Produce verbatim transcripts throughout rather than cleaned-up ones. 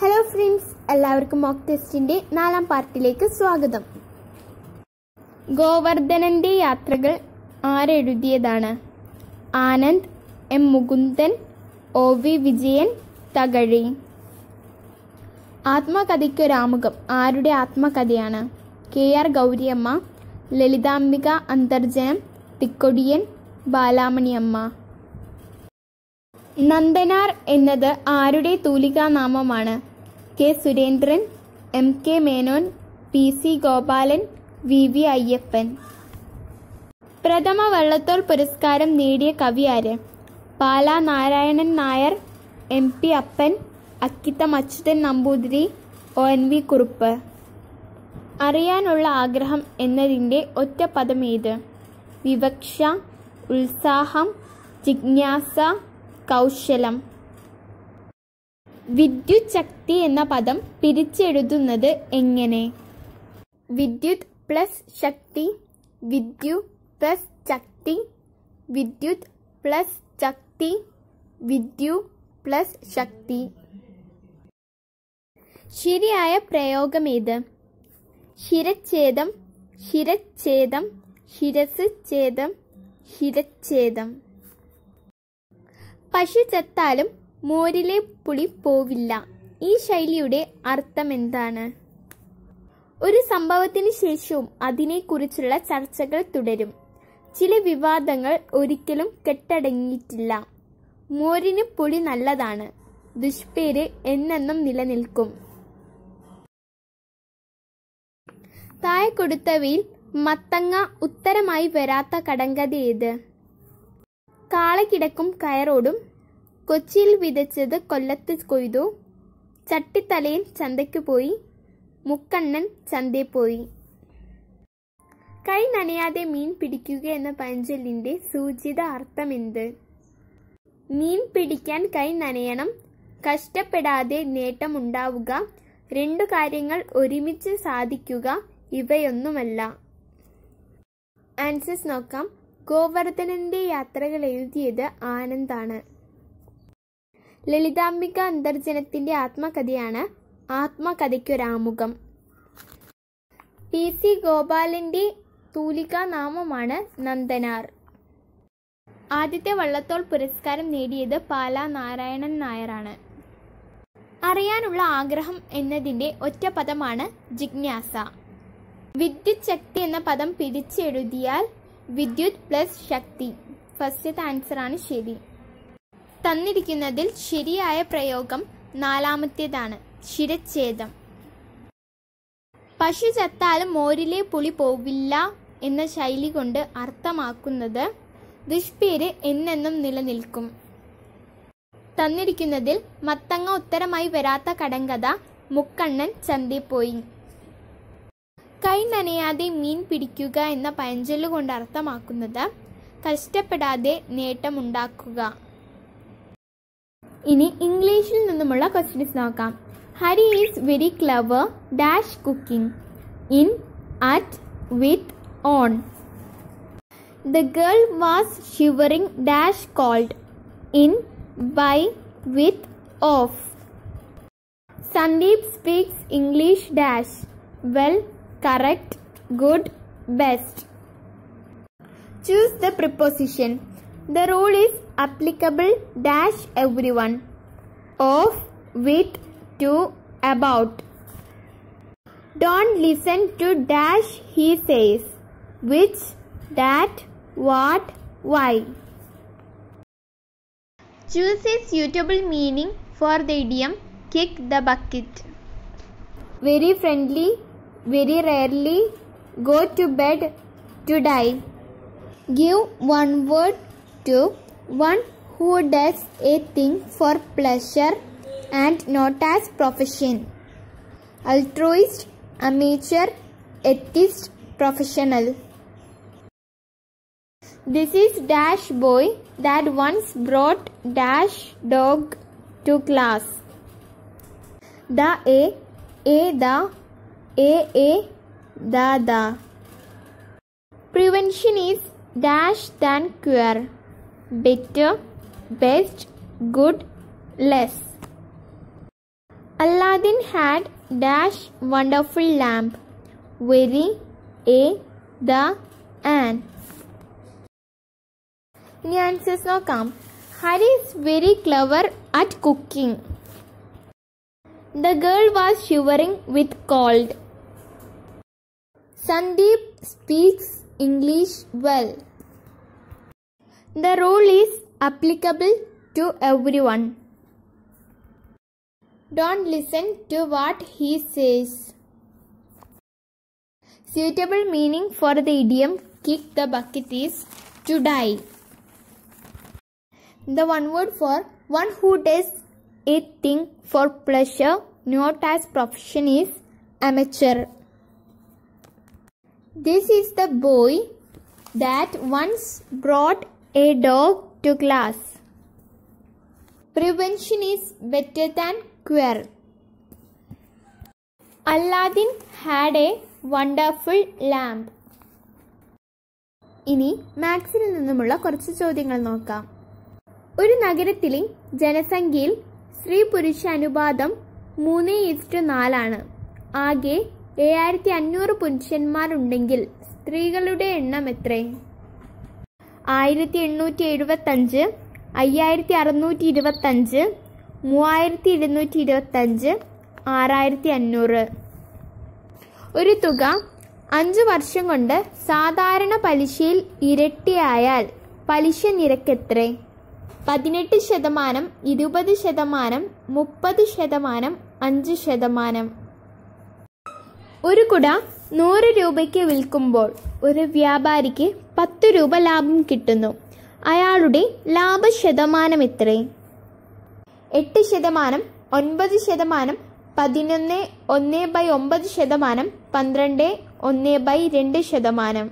Hello friends, എല്ലാവർക്കും mock ടെസ്റ്റിന്റെ നാലാം പാർട്ടിലേക്ക് സ്വാഗതം. ഗോവർദ്ധനന്റെ യാത്രകൾ ആരെഴുതിയതാണ്? Anand, M Mukundan, O V Vijayan, Thakazhi. ആത്മകഥയ്ക്കൊരാമുഖം ആരുടെ ആത്മകഥയാണ്? K R Gowriamma, Lalithambika Antharjanam, Thikkodiyan, Balamaniamma. നന്ദനാർ എന്നത് ആരുടെ തൂലികാനാമമാണ്? K Surendran, M K Menon, P C Gopalan, V V Ayyappan. പ്രഥമ വള്ളത്തോൾ പുരസ്കാരം നേടിയ കവി ആര്? Pala Narayanan Nair, M P Appan, Akkitham Achuthan Namboothiri, O N V Kurup. അറിയാനുള്ള ആഗ്രഹം എന്നതിൻ്റെ ഒറ്റ പദം ഏത്? വിവക്ഷ, ഉത്സാഹം, ജിജ്ഞാസ, കൗശലം. വിദ്യുത് ശക്തി എന്ന പദം പിരിച്ചെഴുതുന്നത് എങ്ങനെ? വിദ്യുത് പ്ലസ് ശക്തി, വിദ്യു പ്ലസ് ശക്തി, വിദ്യുത് പ്ലസ് ശക്തി, വിദ്യു പ്ലസ് ശക്തി. ശരിയായ പ്രയോഗം ഏത്? ശിരച്ഛേദം, ശിരച്ഛേദം, ശിരസ് ഛേദം, ശിരച്ഛേദം. പശു ചത്താലും മോരിലെ പുളി പോവില്ല. ഈ ശൈലിയുടെ അർത്ഥം എന്താണ്? ഒരു സംഭവത്തിന് ശേഷവും അതിനെക്കുറിച്ചുള്ള ചർച്ചകൾ തുടരും. ചില വിവാദങ്ങൾ ഒരിക്കലും കെട്ടടങ്ങിയിട്ടില്ല. മോരിന് പുളി നല്ലതാണ്. ദുഷ്പേര് എന്നെന്നും നിലനിൽക്കും. താഴെ കൊടുത്തവയിൽ മത്തങ്ങ ഉത്തരമായി വരാത്ത കടങ്കഥ ഏത്? കാളകിടക്കും കയറോടും, കൊച്ചിയിൽ വിതച്ചത് കൊല്ലത്ത് കൊയ്തു, ചട്ടിത്തലയൻ ചന്തയ്ക്ക് പോയി, മുക്കണ്ണൻ ചന്തയിൽ പോയി. കൈ നനയാതെ മീൻ പിടിക്കുക എന്ന പഴഞ്ചൊല്ലിന്റെ സൂചിത അർത്ഥമെന്ത്? മീൻ പിടിക്കാൻ കൈ നനയണം, കഷ്ടപ്പെടാതെ നേട്ടമുണ്ടാവുക, രണ്ടു കാര്യങ്ങൾ ഒരുമിച്ച് സാധിക്കുക, ഇവയൊന്നുമല്ല. ആൻസേഴ്സ് നോക്കാം. ഗോവർദ്ധനന്റെ യാത്രകൾ എഴുതിയത് ആനന്ദാണ്. ലളിതാംബിക അന്തർജനത്തിന്റെ ആത്മകഥയാണ് ആത്മകഥയ്ക്കൊരാമുഖം. പി സി ഗോപാലന്റെ തൂലികാനാമമാണ് നന്ദനാർ. ആദ്യത്തെ വള്ളത്തോൾ പുരസ്കാരം നേടിയത് പാലാ നാരായണൻ നായരാണ്. അറിയാനുള്ള ആഗ്രഹം എന്നതിന്റെ ഒറ്റ പദമാണ് ജിജ്ഞാസ. വിദ്യുത് ശക്തി എന്ന പദം പിരിച്ചെഴുതിയാൽ വിദ്യുത് പ്ലസ് ശക്തി. ഫസ്റ്റത്തെ ആൻസറാണ് ശരി. തന്നിരിക്കുന്നതിൽ ശരിയായ പ്രയോഗം നാലാമത്തേതാണ്, ശിരച്ഛേദം. പശു ചത്താലും മോരിലെ പുളി പോവില്ല എന്ന ശൈലി കൊണ്ട് അർത്ഥമാക്കുന്നത് ദുഷ്പേര് എന്നെന്നും നിലനിൽക്കും. തന്നിരിക്കുന്നതിൽ മത്തങ്ങ ഉത്തരമായി വരാത്ത കടങ്കഥ മുക്കണ്ണൻ ചന്തയിൽ പോയി. കൈ നനയാതെ മീൻ പിടിക്കുക എന്ന പഴഞ്ചൊല്ല് കൊണ്ട് അർത്ഥമാക്കുന്നത് കഷ്ടപ്പെടാതെ നേട്ടമുണ്ടാക്കുക. ഇനി ഇംഗ്ലീഷിൽ നിന്നുമുള്ള ക്വസ്റ്റ്യൻസ് നോക്കാം. Hari is very clever dash cooking. In, at, with, on. The girl was shivering dash cold. In, by, with, of. Sandeep speaks English dash well, correct, good, best. Choose the preposition. The rule is applicable dash everyone. Of, with, to, about. Don't listen to dash he says. Which, that, what, why. Choose a suitable meaning for the idiom kick the bucket. Very friendly, very rarely, go to bed, to die. Give one word to one who does a thing for pleasure and not as profession. Altruist, amateur, atheist, professional. This is dash boy that once brought dash dog to class. The a, a the, A A da da. Prevention is dash than cure. Better, best, good, less. Allah Aladdin had dash wonderful lamp. Very, a, the, an. ഇനി answers നോക്കാം. ഹരി is very clever at cooking. The girl was shivering with cold. Sandeep speaks English well. The rule is applicable to everyone. Don't listen to what he says. Suitable meaning for the idiom kick the bucket is to die. The one word for one who does a thing for pleasure, not as profession, is amateur. This is the boy that once brought a dog to class. Prevention is better than cure. Aladdin had a wonderful lamp. ഇനി മാത്സിൽ നിന്നുമുള്ള കുറച്ച് ചോദ്യങ്ങൾ നോക്കാം. ഒരു നഗരത്തിലെ ജനസംഖ്യയിൽ സ്ത്രീ പുരുഷ അനുപാതം മൂന്ന് ഈസ്റ്റു നാലാണ്. ആകെ ഏഴായിരത്തി അഞ്ഞൂറ് പുരുഷന്മാരുണ്ടെങ്കിൽ സ്ത്രീകളുടെ എണ്ണം എത്ര? ആയിരത്തി എണ്ണൂറ്റി എഴുപത്തി അഞ്ച്, അയ്യായിരത്തി അറുന്നൂറ്റി ഇരുപത്തി അഞ്ച്, മൂവായിരത്തി ഇരുന്നൂറ്റി ഇരുപത്തി അഞ്ച്, ആറായിരത്തി അഞ്ഞൂറ്. ഒരു തുക അഞ്ച് വർഷം കൊണ്ട് സാധാരണ പലിശയിൽ ഇരട്ടിയായാൽ പലിശ നിരക്ക് എത്ര? പതിനെട്ട് ശതമാനം, ഇരുപത് ശതമാനം, മുപ്പത് ശതമാനം, അഞ്ച് ശതമാനം. ഒരു കുട നൂറ് രൂപയ്ക്ക് വിൽക്കുമ്പോൾ ഒരു വ്യാപാരിക്ക് പത്ത് രൂപ ലാഭം കിട്ടുന്നു. അയാളുടെ ലാഭശതമാനം എത്ര? എട്ട് ശതമാനം, ഒൻപത് ശതമാനം, പതിനൊന്ന് ഒന്ന് ബൈ ഒമ്പത് ശതമാനം, പന്ത്രണ്ട് ഒന്ന് ബൈ രണ്ട് ശതമാനം.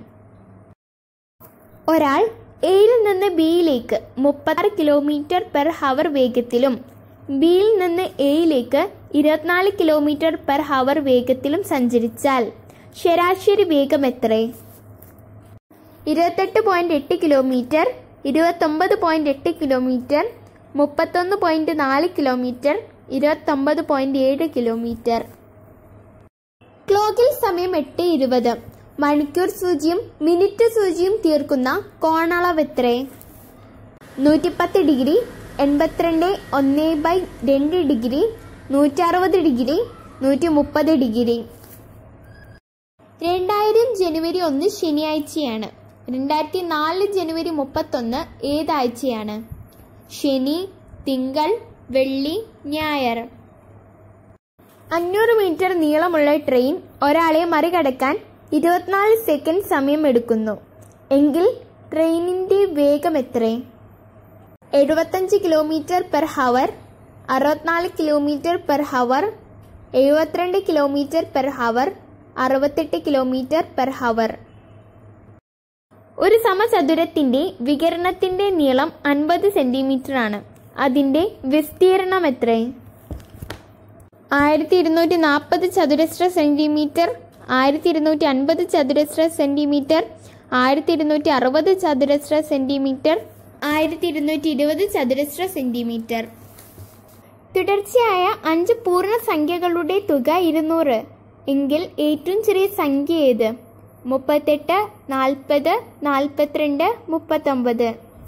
ഒരാൾ എയിൽ നിന്ന് ബിയിലേക്ക് മുപ്പത്താറ് കിലോമീറ്റർ പെർ ഹവർ വേഗത്തിലും ബിയിൽ നിന്ന് എയിലേക്ക് ഇരുപത്തിനാല് കിലോമീറ്റർ പെർ ഹവർ വേഗത്തിലും സഞ്ചരിച്ചാൽ ശരാശരി വേഗം എത്ര? ഇരുപത്തെട്ട് പോയിന്റ് എട്ട് കിലോമീറ്റർ, ഇരുപത്തൊമ്പത് പോയിന്റ് എട്ട് കിലോമീറ്റർ, മുപ്പത്തൊന്ന് പോയിന്റ് നാല് കിലോമീറ്റർ, ഇരുപത്തൊമ്പത് പോയിന്റ് ഏഴ് കിലോമീറ്റർ. ക്ലോക്കിൽ സമയം എട്ട് ഇരുപത്. മണിക്കൂർ സൂചിയും മിനിറ്റ് സൂചിയും തീർക്കുന്ന കോണളവ് എത്ര? നൂറ്റിപ്പത്ത് ഡിഗ്രി, എൺപത്തിരണ്ട് ഒന്ന് ബൈ രണ്ട് ഡിഗ്രി, നൂറ്ററുപത് ഡിഗ്രി, നൂറ്റി മുപ്പത് ഡിഗ്രി. രണ്ടായിരം ജനുവരി ഒന്ന് ശനിയാഴ്ചയാണ്. രണ്ടായിരത്തി നാല് ജനുവരി മുപ്പത്തൊന്ന് ഏതാഴ്ചയാണ്? ശനി, തിങ്കൾ, വെള്ളി, ഞായർ. അഞ്ഞൂറ് മീറ്റർ നീളമുള്ള ട്രെയിൻ ഒരാളെ മറികടക്കാൻ ഇരുപത്തിനാല് സെക്കൻഡ് സമയം എടുക്കുന്നു എങ്കിൽ ട്രെയിനിന്റെ വേഗം എത്ര? എഴുപത്തഞ്ച് കിലോമീറ്റർ പെർ ഹവർ, അറുപത്തിനാല് കിലോമീറ്റർ പെർ ഹവർ, എഴുപത്തിരണ്ട് കിലോമീറ്റർ പെർ ഹവർ, അറുപത്തെട്ട് കിലോമീറ്റർ പെർ ഹവർ. ഒരു സമചതുരത്തിന്റെ വികരണത്തിന്റെ നീളം അൻപത് സെന്റിമീറ്റർ ആണ്. അതിന്റെ വിസ്തീർണം എത്ര? ആയിരത്തി ഇരുന്നൂറ്റി നാൽപ്പത് ചതുരശ്ര സെന്റിമീറ്റർ, ആയിരത്തി ഇരുന്നൂറ്റി അൻപത് ചതുരശ്ര സെന്റിമീറ്റർ, ആയിരത്തി ഇരുന്നൂറ്റി അറുപത് ചതുരശ്ര സെന്റിമീറ്റർ, ആയിരത്തി ഇരുന്നൂറ്റി ഇരുപത് ചതുരശ്ര സെന്റിമീറ്റർ. തുടർച്ചയായ അഞ്ച് പൂർണ്ണസംഖ്യകളുടെ തുക ഇരുന്നൂറ് എങ്കിൽ ഏറ്റവും ചെറിയ സംഖ്യ ഏത്? മുപ്പത്തെട്ട്, നാൽപ്പത്, നാൽപ്പത്തിരണ്ട്, മുപ്പത്തൊമ്പത്.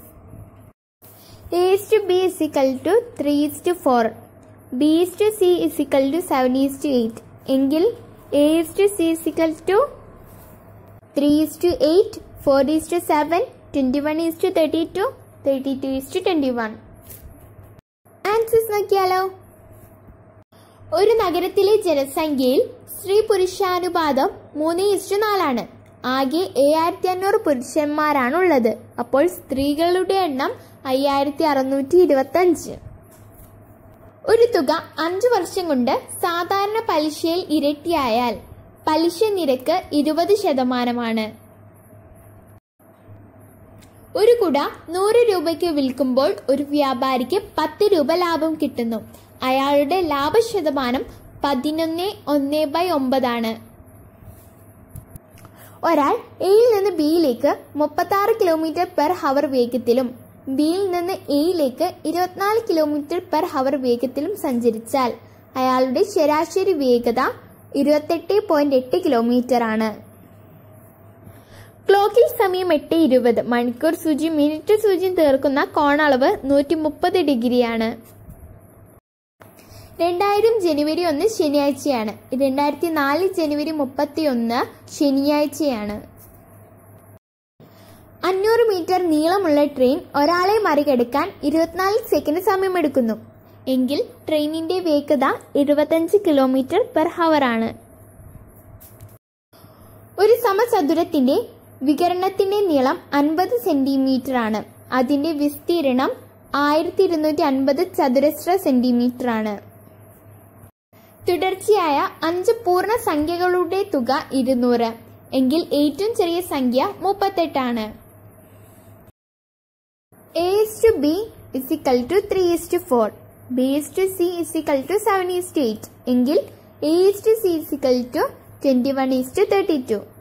A is to B is equal to three is to four. B is to C is equal to seven is to eight. എങ്കിൽ A is to C is equal to three is to eight, four is to seven, twenty-one is to thirty-two, thirty-two is to twenty-one. Answers നോക്കിയാലോ. ഒരു നഗരത്തിലെ ജനസംഖ്യയിൽ സ്ത്രീ പുരുഷാനുപാതം മൂന്ന് is to നാലാണ്. ആകെ ഏഴായിരത്തി അഞ്ഞൂറ് പുരുഷന്മാരാണുള്ളത്. അപ്പോൾ സ്ത്രീകളുടെ എണ്ണം അയ്യായിരത്തി അറുന്നൂറ്റി ഇരുപത്തി അഞ്ച്. ഒരു തുക അഞ്ചു വർഷം കൊണ്ട് സാധാരണ പലിശയിൽ ഇരട്ടിയായാൽ പലിശ നിരക്ക് ഇരുപത് ശതമാനമാണ്. ഒരു കുട നൂറ് രൂപയ്ക്ക് വിൽക്കുമ്പോൾ ഒരു വ്യാപാരിക്ക് പത്ത് രൂപ ലാഭം കിട്ടുന്നു. അയാളുടെ ലാഭശതമാനം പതിനൊന്ന് ഒന്ന് ബൈ ഒമ്പതാണ്. ഒരാൾ എയിൽ നിന്ന് ബിയിലേക്ക് മുപ്പത്തി ആറ് കിലോമീറ്റർ പെർ ഹവർ വേഗത്തിലും ബിയിൽ നിന്ന് എയിലേക്ക് ഇരുപത്തിനാല് കിലോമീറ്റർ പെർ ഹവർ വേഗത്തിലും സഞ്ചരിച്ചാൽ അയാളുടെ ശരാശരി വേഗത ഇരുപത്തെട്ട് പോയിന്റ് എട്ട് കിലോമീറ്റർ ആണ്. ക്ലോക്കിൽ സമയം എട്ട് ഇരുപത്. മണിക്കൂർ സൂചി മിനിറ്റ് സൂചിയും തീർക്കുന്ന കോണളവ് നൂറ്റി മുപ്പത് ഡിഗ്രിയാണ്. രണ്ടായിരം ജനുവരി ഒന്ന് ശനിയാഴ്ചയാണ്. രണ്ടായിരത്തി നാല് ജനുവരി മുപ്പത്തി ഒന്ന് ശനിയാഴ്ചയാണ്. അഞ്ഞൂറ് മീറ്റർ നീളമുള്ള ട്രെയിൻ ഒരാളെ മറികടക്കാൻ ഇരുപത്തിനാല് സെക്കൻഡ് സമയമെടുക്കുന്നു എങ്കിൽ ട്രെയിനിന്റെ വേഗത എഴുപത്തഞ്ച് കിലോമീറ്റർ പെർ ഹവർ ആണ്. ഒരു സമചതുരത്തിന്റെ വികരണത്തിന്റെ നീളം അൻപത് സെന്റിമീറ്റർ ആണ്. അതിന്റെ വിസ്തീർണം ആയിരത്തി ഇരുന്നൂറ്റി അൻപത് ചതുരശ്ര സെന്റിമീറ്റർ ആണ്. തുടർച്ചയായ അഞ്ച് പൂർണ്ണ സംഖ്യകളുടെ തുക ഇരുന്നൂറ് എങ്കിൽ ഏറ്റവും ചെറിയ സംഖ്യ മുപ്പത്തെട്ടാണ്. A is to B is equal to three is to four. B is to C is equal to seven is to eight. എങ്കിൽ A is to C is equal to twenty-one is to thirty-two.